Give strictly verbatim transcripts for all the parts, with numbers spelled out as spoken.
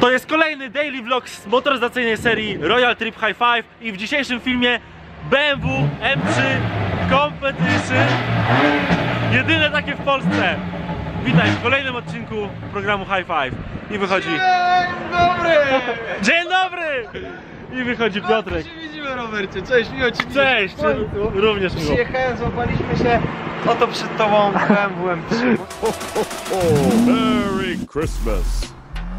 To jest kolejny daily vlog z motoryzacyjnej serii Royal Trip High Five i w dzisiejszym filmie B M W M trzy Competition. Jedyne takie w Polsce. Witaj w kolejnym odcinku programu High Five. I wychodzi... Dzień dobry! Dzień dobry! I wychodzi Piotrek. się widzimy, Robercie, cześć, miło ci widzieć. Cześć, również miło. Przyjechałem, złapaliśmy się oto przed tobą B M W M trzy. Merry Christmas.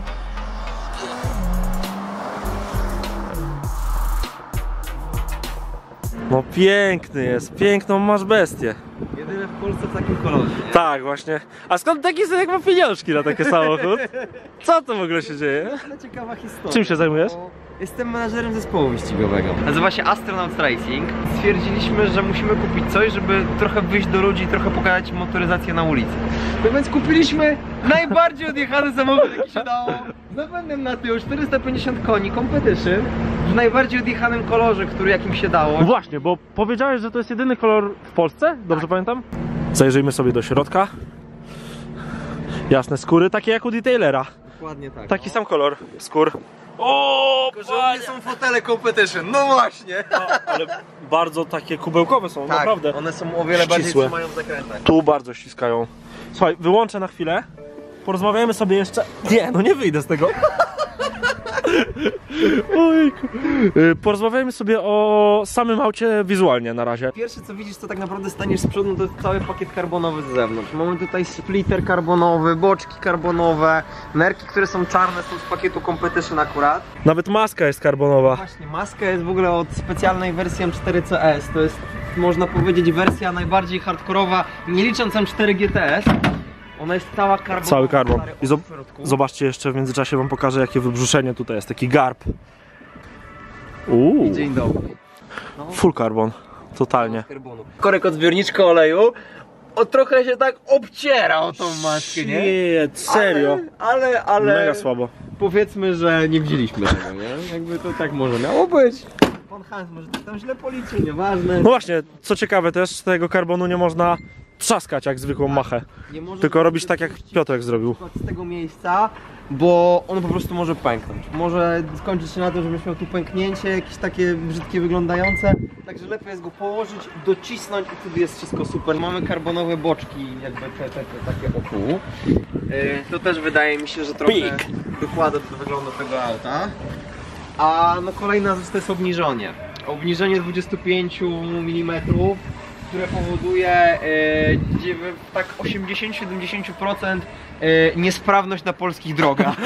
No piękny jest, piękną masz bestię. Jedyny w Polsce w takim kolorze, nie? Tak, właśnie. A skąd taki synek ma pieniążki na taki samochód? Co to w ogóle się dzieje? To ciekawa historia. Czym się zajmujesz? Jestem menadżerem zespołu wyścigowego. Nazywa się Astronaut Racing. Stwierdziliśmy, że musimy kupić coś, żeby trochę wyjść do ludzi i trochę pokazać motoryzację na ulicy. No więc kupiliśmy najbardziej odjechany samochód, jaki się dało. Z napędem na tył, czterysta pięćdziesiąt koni, Competition. W najbardziej odjechanym kolorze, który jakim się dało. No właśnie, bo powiedziałeś, że to jest jedyny kolor w Polsce? Dobrze tak pamiętam? Zajrzyjmy sobie do środka. Jasne skóry, takie jak u detailera. Dokładnie tak. Taki sam kolor skór. O, Tylko, że nie są fotele Competition, no właśnie. No, ale bardzo takie kubełkowe są, Tak, naprawdę. one są o wiele bardziej ścisłe. trzymają w zakrętach. Tu bardzo ściskają. Słuchaj, wyłączę na chwilę. Porozmawiajmy sobie jeszcze... Nie, no nie wyjdę z tego. Ojku. Porozmawiajmy sobie o samym aucie wizualnie na razie. Pierwsze co widzisz, to tak naprawdę staniesz z przodu, to jest cały pakiet karbonowy z zewnątrz. Mamy tutaj splitter karbonowy, boczki karbonowe, nerki, które są czarne, są z pakietu Competition akurat. Nawet maska jest karbonowa. Właśnie, maska jest w ogóle od specjalnej wersji M cztery C S. To jest, można powiedzieć, wersja najbardziej hardkorowa, nie licząc M cztery G T S. Ona jest cała karbonowa. Cały karbon. I zob w zobaczcie jeszcze w międzyczasie, wam pokażę jakie wybrzuszenie tutaj jest, taki garb. Uuu. Dzień dobry. No. Full carbon, totalnie. Korek od zbiorniczka oleju. O, trochę się tak obciera o tą maskę, nie? Nie, serio. Ale, ale, ale... Mega słabo. Powiedzmy, że nie wzięliśmy tego, nie? Jakby to tak może miało być. Pan Hans może to tam źle policzył, nieważne. No właśnie, co ciekawe też, z tego karbonu nie można trzaskać jak zwykłą machę. Nie może Tylko robić tak jak Piotrek zrobił. z tego miejsca, bo on po prostu może pęknąć. Może skończyć się na tym, żebyś miał tu pęknięcie, jakieś takie brzydkie wyglądające. Także lepiej jest go położyć, docisnąć i wtedy jest wszystko super. Mamy karbonowe boczki, jakby te, te, te takie wokół. Yy, to też wydaje mi się, że trochę Pik. dokłada do wyglądu tego auta. A no kolejna rzecz to jest obniżenie. Obniżenie dwadzieścia pięć milimetrów, które powoduje yy, tak osiemdziesiąt do siedemdziesięciu procent yy, niesprawność na polskich drogach.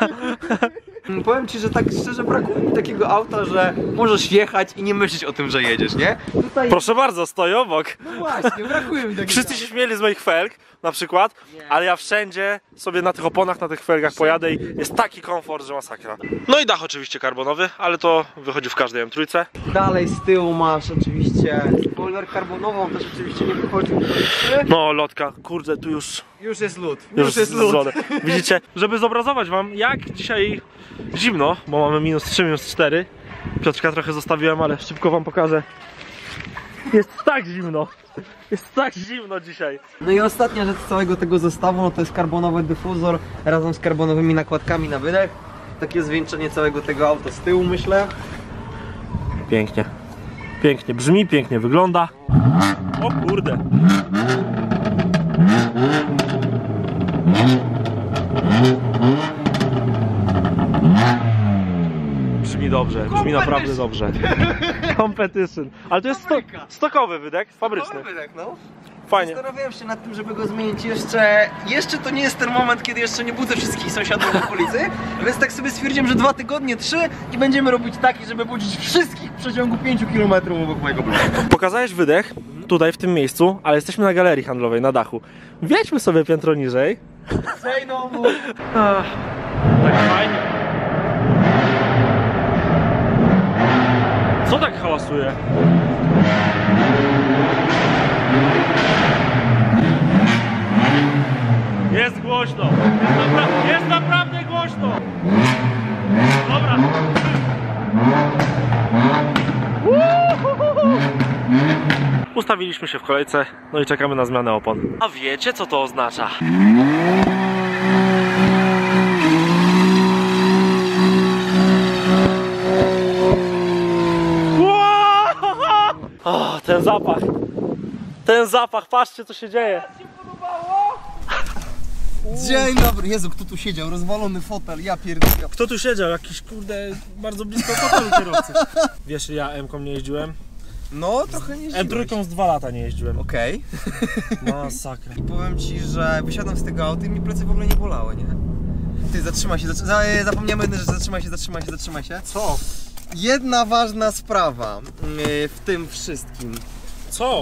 Powiem ci, że tak szczerze brakuje mi takiego auta, że możesz jechać i nie myśleć o tym, że jedziesz, nie? Tutaj... Proszę bardzo, stoję obok. No właśnie, brakuje mi takiego. Wszyscy się śmieli z moich felg, na przykład, Nie. ale ja wszędzie sobie na tych oponach, na tych felgach pojadę i jest taki komfort, że masakra. No i dach oczywiście karbonowy, ale to wychodzi w każdej M trzy. Dalej z tyłu masz oczywiście spoiler karbonowy, on też oczywiście nie wychodził. No lotka, kurde, tu już, Już jest lód, już, już jest lód. złote. Widzicie, żeby zobrazować wam, jak dzisiaj zimno, bo mamy minus trzy, minus cztery. Piotrka trochę zostawiłem, ale szybko wam pokażę. Jest tak zimno. Jest tak zimno dzisiaj. No i ostatnia rzecz z całego tego zestawu, no to jest karbonowy dyfuzor razem z karbonowymi nakładkami na wydech. Takie zwieńczenie całego tego auta z tyłu, myślę. Pięknie. Pięknie brzmi, pięknie wygląda. O kurde. Brzmi dobrze, brzmi naprawdę dobrze. Competition. Ale to jest sto stokowy wydech, fabryczny. Wydech, no. Fajnie. Zastanawiałem się nad tym, żeby go zmienić jeszcze. Jeszcze to nie jest ten moment, kiedy jeszcze nie budzę wszystkich sąsiadów w okolicy. Więc tak sobie stwierdziłem, że dwa tygodnie, trzy i będziemy robić taki, żeby budzić wszystkich w przeciągu pięciu kilometrów obok mojego bloku. Pokazałeś wydech tutaj w tym miejscu, ale jesteśmy na galerii handlowej, na dachu. Wjedźmy sobie piętro niżej. Say no more. Ach, tak fajnie. Co tak hałasuje? Jest głośno. Jest, napra jest naprawdę głośno. Dobra. Ustawiliśmy się w kolejce, no i czekamy na zmianę opon. A wiecie, co to oznacza? ten zapach. Ten zapach, patrzcie co się dzieje. Dzień dobry, Jezu, kto tu siedział? Rozwalony fotel, ja pierdolę. Kto tu siedział? Jakiś kurde, bardzo blisko fotelu kierowcy. Wiesz, ja M-ką nie jeździłem. No, trochę nie M trzy z dwa lata nie jeździłem. Okej. Masakra. I powiem ci, że wysiadam z tego auta i mi plecy w ogóle nie bolały, nie? Ty, zatrzymaj się, zatrzy... za- zapomniałem jednej rzeczy, zatrzymaj się, zatrzymaj się, zatrzymaj się. Co? Jedna ważna sprawa yy, w tym wszystkim. Co?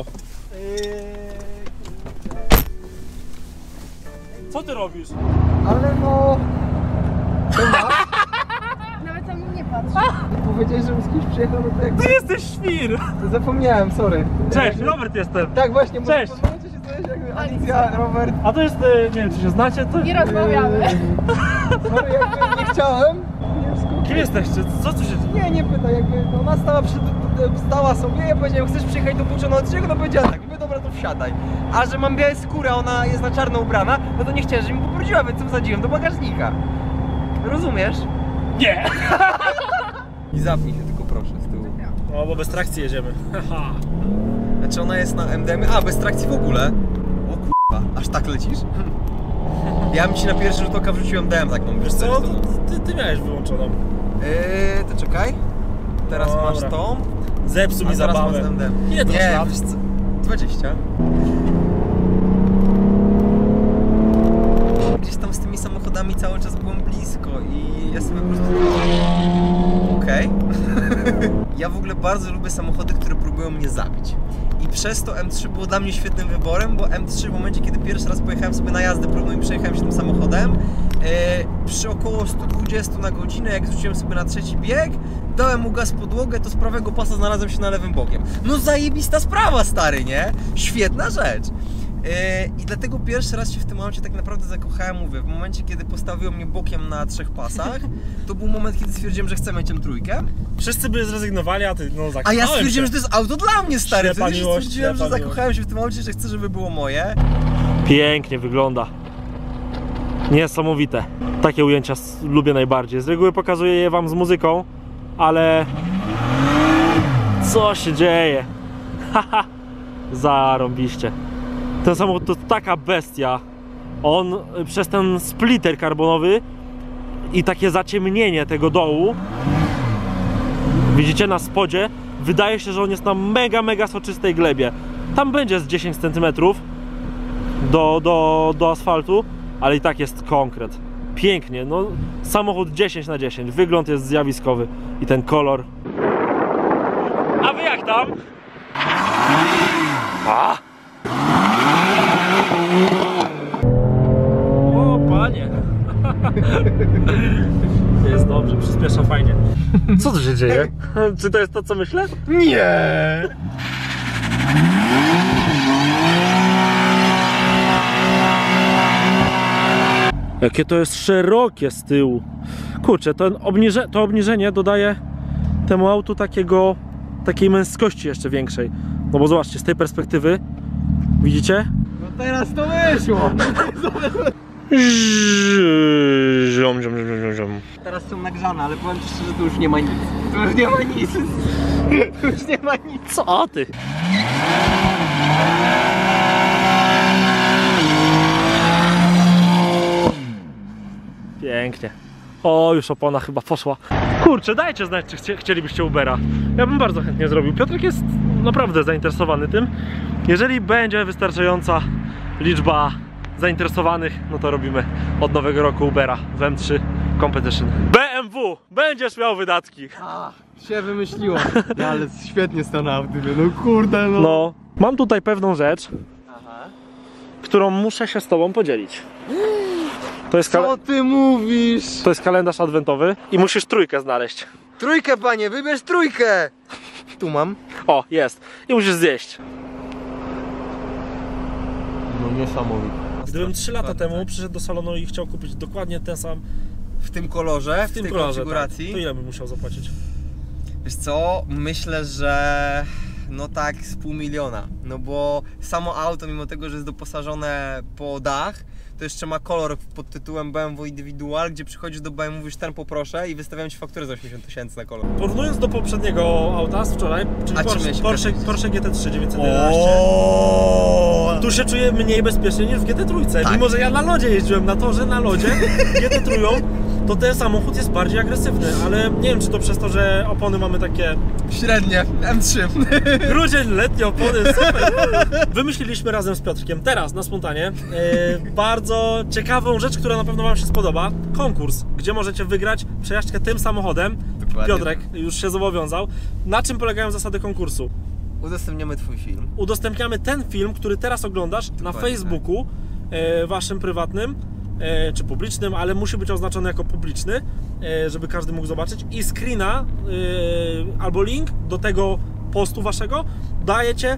Co ty robisz? Ale no... Nawet tam nie patrz. Powiedziałeś, żebym z kimś przyjechał, no to jak... Ty jesteś świr! Zapomniałem, sorry. Cześć, Robert jestem. Tak, właśnie, bo Cześć. możecie się znaleźć jakby Alicja, Robert. A to jest, e, nie wiem czy się znacie, to... Nie rozmawiamy. Sorry, jakby nie chciałem. Nie wskoczyłem. Kim jesteście? Co tu się dzieje? Nie, nie pyta, jakby no, ona stała, przy, stała sobie, ja powiedziałem, chcesz przyjechać do Bucza odcinek, no powiedziała tak, mówię, dobra, to wsiadaj. A że mam białe skóry, a ona jest na czarno ubrana, no to nie chciałem, żeby mi pobrudziła, więc ją wsadziłem do bagażnika. Rozumiesz? Nie! I zapnij się tylko proszę z tyłu. No bo bez trakcji jedziemy. Haha. Znaczy ona jest na M D M, a bez trakcji w ogóle. O kurwa, aż tak lecisz? Ja bym ci na pierwszy rzut oka wrzuciłem M D M, tak mam Wiesz co, to, ty, ty miałeś wyłączoną. Yy, to czekaj. Teraz Dobra. masz tą. Zepsuł mi A teraz zabawę. masz M D M. Ile to masz Nie, lat? wiesz co? dwadzieścia. Gdzieś tam z tymi samochodami cały czas byłem blisko i ja sobie po prostu... Okej. Okay. Ja w ogóle bardzo lubię samochody, które próbują mnie zabić. I przez to M trzy było dla mnie świetnym wyborem, bo M trzy w momencie, kiedy pierwszy raz pojechałem sobie na jazdę próbną i przejechałem się tym samochodem, e, przy około sto dwadzieścia na godzinę, jak zwróciłem sobie na trzeci bieg, dałem mu gaz podłogę, to z prawego pasa znalazłem się na lewym bokiem. No zajebista sprawa, stary, nie? Świetna rzecz. Yy, I dlatego pierwszy raz się w tym aucie tak naprawdę zakochałem, mówię, w momencie kiedy postawiło mnie bokiem na trzech pasach, to był moment, kiedy stwierdziłem, że chcę mieć M trzy. Wszyscy by zrezygnowali, a ty no A zakochałem ja stwierdziłem, się. że to jest auto dla mnie, stary. Ślepa Wtedy się miłość, stwierdziłem, że ślepa zakochałem się w tym aucie, że chcę, żeby było moje. Pięknie wygląda. Niesamowite. Takie ujęcia s- lubię najbardziej. Z reguły pokazuję je wam z muzyką, ale... Co się dzieje? Haha. Zarąbiście. Ten samochód to taka bestia. On y, przez ten splitter karbonowy i takie zaciemnienie tego dołu, widzicie na spodzie, wydaje się, że on jest na mega, mega soczystej glebie. Tam będzie z dziesięć centymetrów do, do, do asfaltu, ale i tak jest konkret. Pięknie, no samochód dziesięć na dziesięć, wygląd jest zjawiskowy i ten kolor. A wy jak tam? A! O panie! Jest dobrze, przyspiesza fajnie. Co tu się dzieje? Czy to jest to, co myślę? Nie! Jakie to jest szerokie z tyłu. Kurczę, to, obniże, to obniżenie dodaje temu autu takiego, takiej męskości jeszcze większej. No bo zobaczcie, z tej perspektywy, widzicie? No teraz to wyszło! Ziom, ziom, ziom, ziom, ziom. Teraz są nagrzane, ale powiem ci szczerze, to już nie ma nic. To już nie ma nic. To już nie ma nic. Co ty? Pięknie. O, już opona chyba poszła. Kurczę, dajcie znać, czy chcie, chcielibyście Ubera. Ja bym bardzo chętnie zrobił. Piotrek jest naprawdę zainteresowany tym. Jeżeli będzie wystarczająca liczba zainteresowanych, no to robimy od nowego roku Ubera w M trzy Competition. B M W! Będziesz miał wydatki. A, się wymyśliło. No, ale świetnie stanę auto. No kurde, no. No, mam tutaj pewną rzecz, Aha. którą muszę się z tobą podzielić. To jest, Co kale ty mówisz? to jest kalendarz adwentowy i musisz trójkę znaleźć. Trójkę, panie, wybierz trójkę! Tu mam. O, jest. I musisz zjeść. No niesamowite. Gdybym trzy lata temu przyszedł do salonu i chciał kupić dokładnie ten sam W tym kolorze, w, w tym tej kolorze, konfiguracji. tak, to ile bym musiał zapłacić? Wiesz co, myślę, że no tak z pół miliona. No bo samo auto, mimo tego, że jest doposażone po dach, to jeszcze ma kolor pod tytułem B M W Individual, gdzie przychodzisz do B M W, mówisz ten poproszę i wystawiam ci fakturę za osiemdziesiąt tysięcy na kolor. Porównując do poprzedniego auta z wczoraj, czyli A czym Porsche, ja się Porsche, kojarzę? Porsche G T trzy dziewięćset jedenaście, Oooo! tu się czuję mniej bezpiecznie niż w G T trzy. Tak. Mimo że ja na lodzie jeździłem, na torze na lodzie G T trzy, to ten samochód jest bardziej agresywny, ale nie wiem, czy to przez to, że opony mamy takie Średnie, M trzy. grudzień, letnie opony, super. Wymyśliliśmy razem z Piotrkiem teraz na spontanie e, bardzo ciekawą rzecz, która na pewno wam się spodoba. Konkurs, gdzie możecie wygrać przejażdżkę tym samochodem. Dokładnie. Piotrek już się zobowiązał. Na czym polegają zasady konkursu? Udostępniamy twój film. Udostępniamy ten film, który teraz oglądasz na Dokładnie, Facebooku e, waszym prywatnym e, czy publicznym, ale musi być oznaczony jako publiczny, e, żeby każdy mógł zobaczyć, i screena e, albo link do tego postu waszego dajecie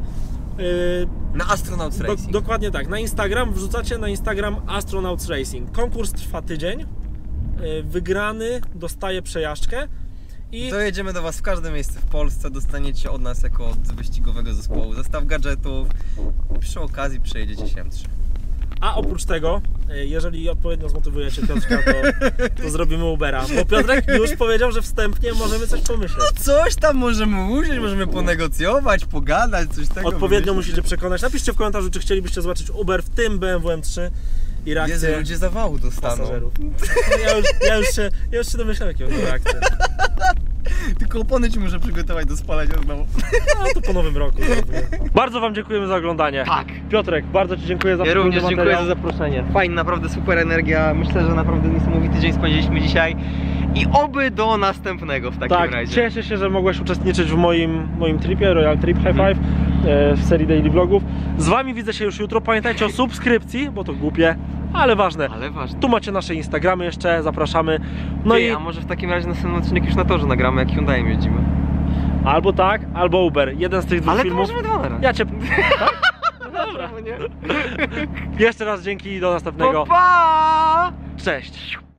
e, Na Astronauts do, Racing. dokładnie tak, na Instagram, wrzucacie na Instagram Astronauts Racing. Konkurs trwa tydzień, e, wygrany dostaje przejażdżkę i To jedziemy do was w każde miejsce w Polsce, dostaniecie od nas jako od wyścigowego zespołu zestaw gadżetów. Przy okazji przejedziecie się M trzy. A oprócz tego, e, jeżeli odpowiednio zmotywujecie Piotrka, to, to zrobimy Ubera. Bo Piotrek już powiedział, że wstępnie możemy coś pomyśleć. No coś tam możemy użyć, możemy ponegocjować, pogadać, coś tego. Odpowiednio wymyślić. musicie przekonać. Napiszcie w komentarzu, czy chcielibyście zobaczyć Uber w tym B M W M trzy i Jezu, reakcję ludzie zawału dostaną. pasażerów. Ja już, ja już się, ja już się domyślam, jakie będą reakcje. Tylko opony ci muszę przygotować do spalenia znowu. No to po nowym roku. Bardzo wam dziękujemy za oglądanie. Tak. Piotrek, bardzo ci dziękuję za Ja wspólny również dziękuję materiał. za zaproszenie. Fajnie, naprawdę super energia. Myślę, że naprawdę niesamowity dzień spędziliśmy dzisiaj. I oby do następnego w takim Tak, razie. cieszę się, że mogłeś uczestniczyć w moim, moim tripie, Royal Trip High Five, e, w serii daily vlogów. Z wami widzę się już jutro. Pamiętajcie o subskrypcji, bo to głupie, ale ważne. Ale ważne. Tu macie nasze Instagramy jeszcze, zapraszamy. No Ty, i a może w takim razie następny odcinek już na torze nagramy, jak Hyundaiem jeździmy. albo tak, albo Uber. Jeden z tych dwóch Ale to filmów. możemy dwa na raz. Ja cię... Tak? No dobra. Nie? Jeszcze raz dzięki i do następnego. Pa, pa! Cześć.